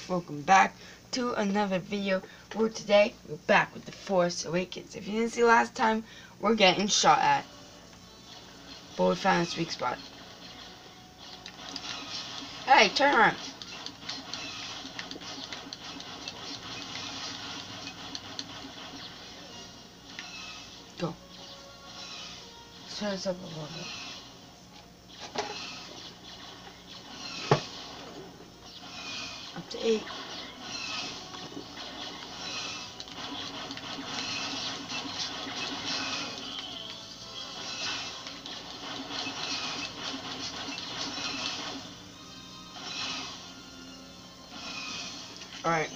welcome back to another video where today we're back with The Force Awakens. If you didn't see last time, we're getting shot at, but we found a weak spot. Hey, turn around. Go. Let's turn this up a little bit. Up to 8. Alright.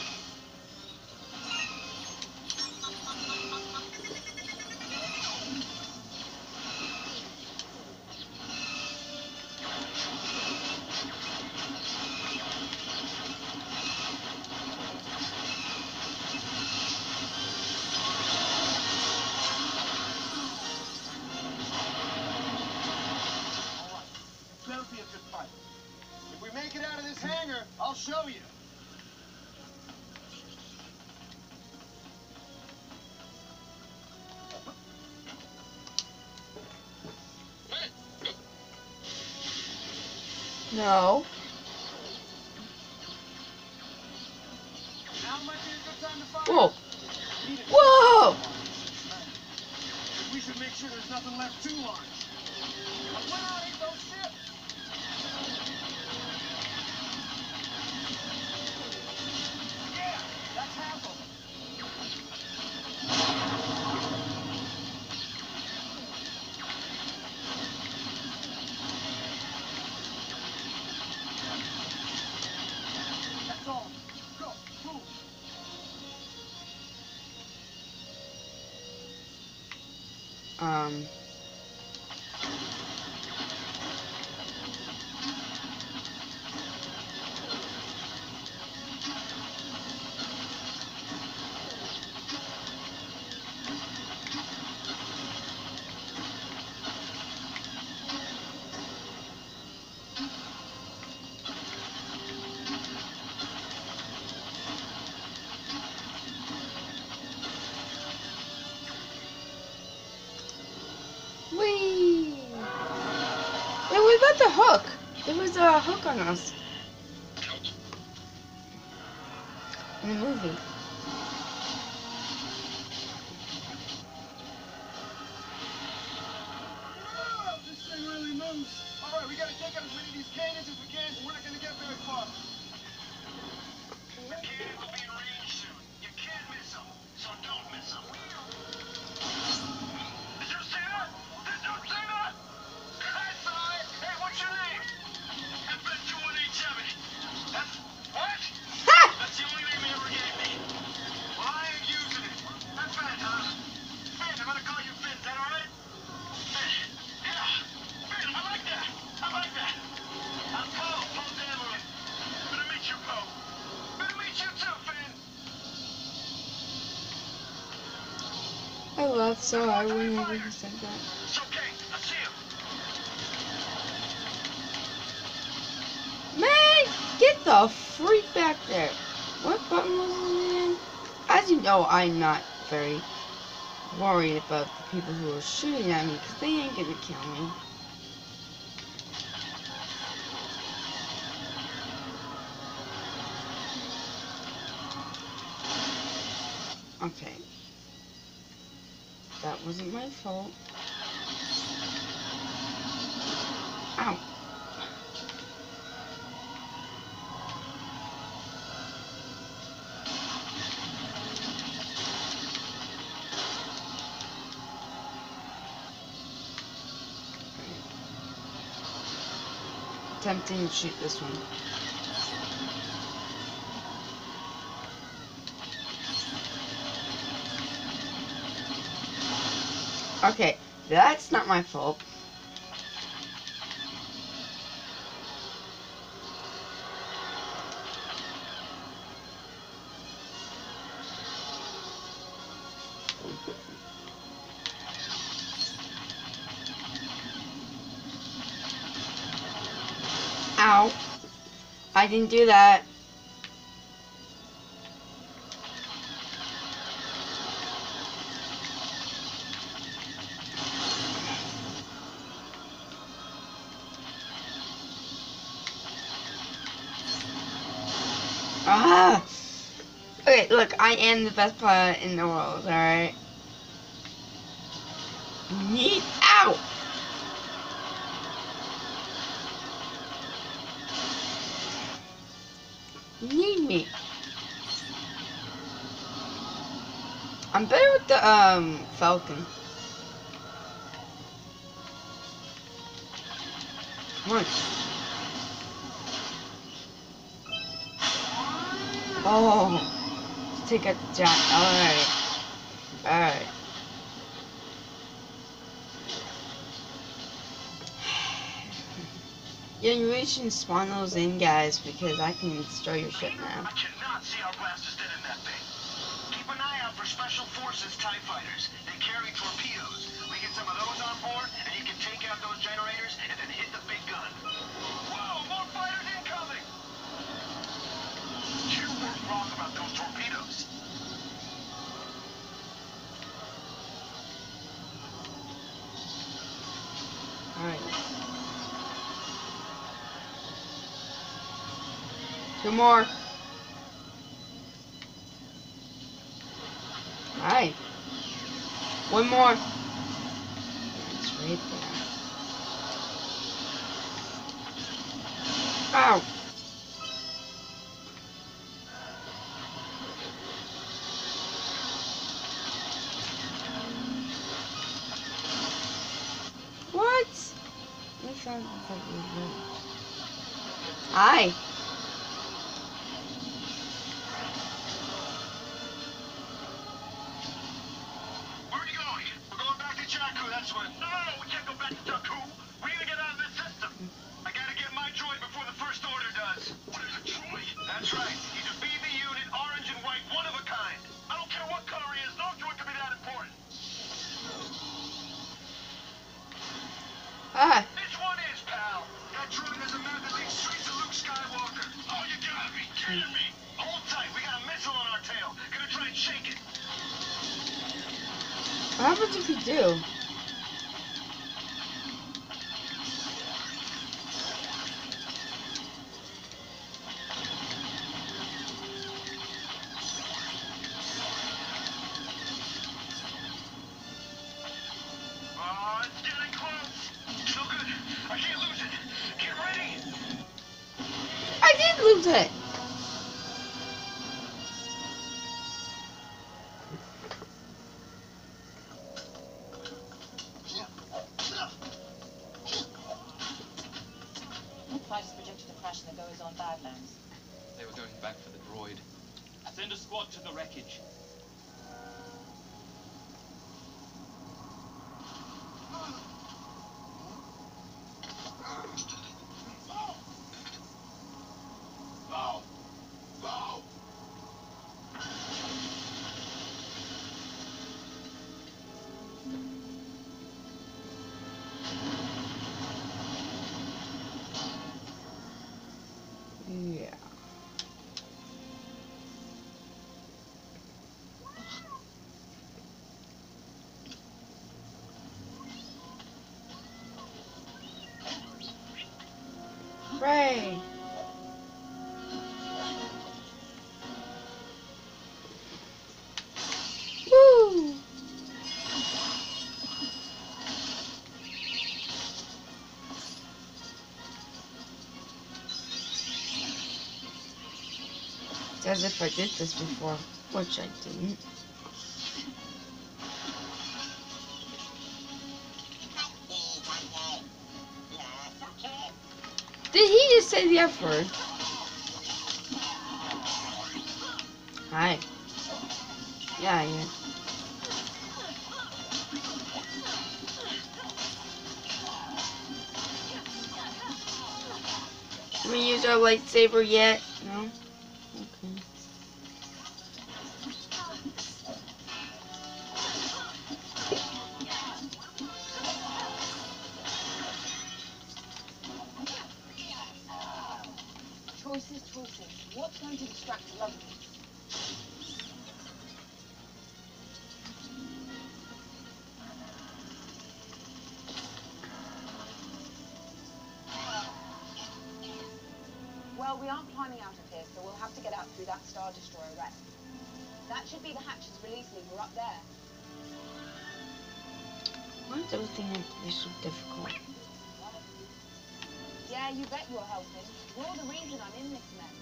If we make it out of this hangar, I'll show you. No. Now might be a good time to fire. Whoa. Whoa! We should make sure there's nothing left to launch. When out ain't those ships. Yeah, that's half of them. That's all. Go, move. Whee! Wait, what about the hook? There was a hook on us in the movie. Whoa, this thing really moves. All right, we gotta take out as many of these cannons as we can. We're not gonna get very far. The cannons will be in range soon. You can't miss them, so don't miss them. Did you see that? Did you see that? I saw it. Hey, what's your name? FN2187. That's what? That's the only name he ever gave me. Well, I ain't using it. That's Finn, huh? Finn, I'm gonna call you Finn. Is that all right? Finn. Yeah. Finn, I like that. I like that. I'm Poe. Poe Dameron. Good to meet you, Poe. Good to meet you too, Finn. I love so I whenever he said that. It's okay. I see him. Man, get the freak back there. What button was it again? As you know, I'm not very worried about the people who are shooting at me because they ain't gonna kill me. Okay. That wasn't my fault. Ow. Attempting to shoot this one. Okay, that's not my fault. Ow. I didn't do that. Ah! Okay, look, I am the best pilot in the world, alright? Need out! You need me. I'm better with the Falcon. Come on. Oh, take out the giant. Alright. Alright. Yeah, you really shouldn't spawn those in, guys, because I can destroy your ship now. I cannot see our blasters dead in that thing. Keep an eye out for Special Forces TIE fighters. They carry torpedoes. We get some of those on board, and you can take out those generators and then hit the big gun. Whoa, more fighters incoming! You were wrong about those torpedoes. Alright. 2 more. Alright. 1 more. It's right there. Ow. What? I found Hi. Where are you going? We're going back to Jakku, that's what. No, we can't go back to Jakku. We gotta get out of this system. I gotta get my droid before the First Order does. What is a droid? That's right. He's a BB unit, orange and white, one of a kind. I don't care what color he is. No droid can be that important. Ah. This one is, pal. That droid has a map that leads straight to Luke Skywalker. Oh, you gotta be kidding me. Hold tight. We got a missile on our tail. Gonna try and shake it. What happens if you do? Oh, it's getting close. No good. I can't lose it. Get ready. I did lose it. Fighters projected a crash in the goes-on Badlands. They were going back for the droid. Send a squad to the wreckage. Yeah. Hooray. Woo! It's as if I did this before, which I didn't. Did he just say the F word? Hi. Yeah, yeah. Can we use our lightsaber yet? No? Okay. Choices, choices. What's going to distract Lovely? Well, we aren't timing out of here, so we'll have to get out through that Star Destroyer wreck. That should be the hatch's release lever up there. Why does everything have to be so difficult? Yeah, you bet you're helping. You're the reason I'm in this mess.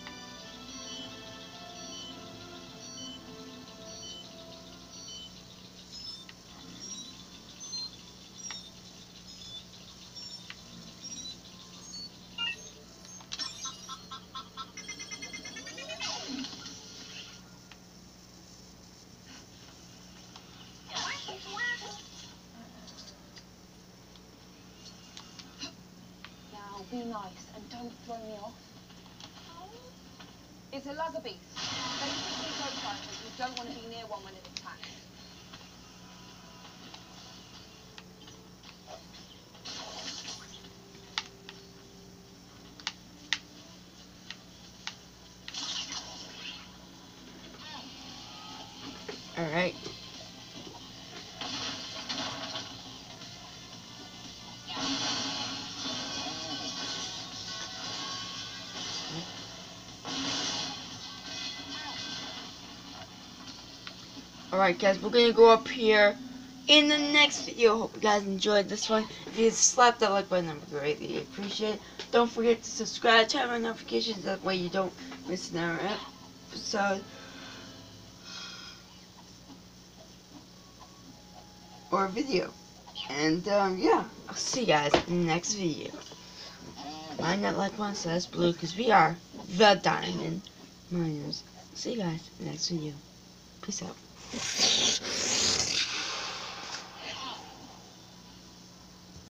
Now, be nice and don't throw me off. It's a lugger beast. Basically, prototypers who don't want to be near one when it attacks. Alright. Alright guys, we're gonna go up here in the next video. Hope you guys enjoyed this one. If you slap that like button, I would greatly appreciate it. Don't forget to subscribe, turn on notifications, that way you don't miss another episode. Or a video. And yeah, I'll see you guys in the next video. Mine not like one says blue, because we are the Diamond Miners. See you guys in the next video. Peace out.